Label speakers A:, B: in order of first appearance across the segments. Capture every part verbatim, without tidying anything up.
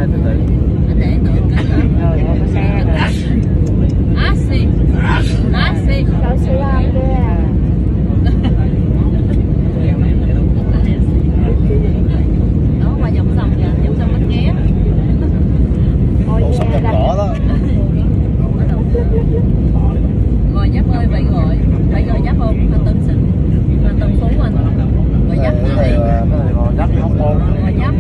A: từ từ.
B: Để tượng cái rồi có xe rồi. Á xì. Á xì.
C: Cậu sẽ làm kìa.
B: Đó qua dòng sông kìa, dòng sông Bến Nghé.
A: Ôi sông Cồn Cỏ đó.
B: Rồi Giáp ơi, vậy rồi. Vậy rồi Giáp không? Anh Tân Sinh. Anh Tân Phú anh. Rồi Giáp đi.
A: Cái này rồi Giáp đi Hóc Môn.
B: Rồi Giáp.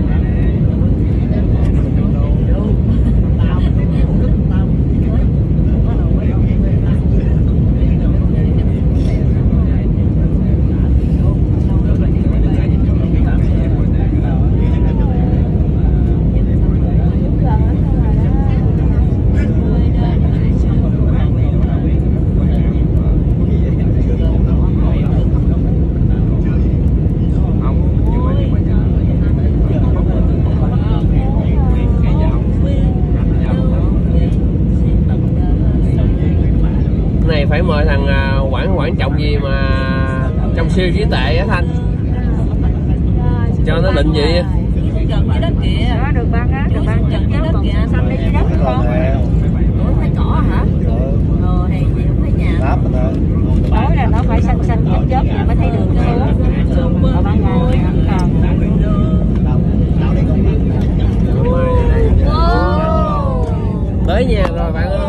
A: Phải mời thằng Quảng Quảng Trọng gì mà trong siêu trí tệ á Thanh cho nó định vị
B: Gần cái đất kìa.
C: Đó được ban á, được ban
B: Gần cái đất kìa.
C: xanh đi dưới đất không?
B: Ủa thấy cỏ hả? Ờ thì gì không thấy nhà.
C: Tối là nó phải xanh xanh chớp chớp thì mới thấy đường xuống. Ở ban ngày còn.
A: tới nhà rồi bạn ơi.